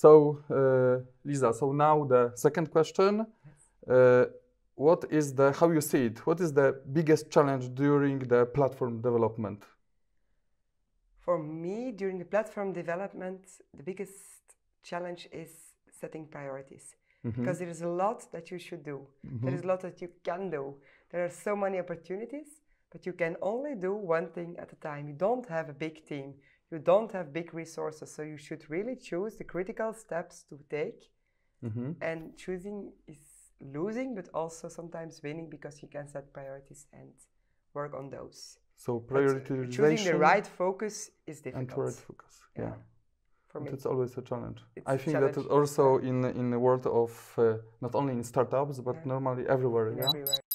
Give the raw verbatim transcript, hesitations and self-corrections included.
So, uh, Lisa, so now the second question. Uh, what is the, how you see it, what is the biggest challenge during the platform development? For me, during the platform development, the biggest challenge is setting priorities. Mm-hmm. Because there is a lot that you should do. Mm-hmm. There is a lot that you can do. There are so many opportunities, but you can only do one thing at a time. You don't have a big team. You don't have big resources. So you should really choose the critical steps to take. Mm-hmm. And choosing is losing, but also sometimes winning, because you can set priorities and work on those. So prioritization. Choosing the right focus is difficult. And right focus, yeah. yeah. For me, it's always a challenge. It's I think challenge. that also in in the world of uh, not only in startups but yeah. normally everywhere. In yeah. Everywhere.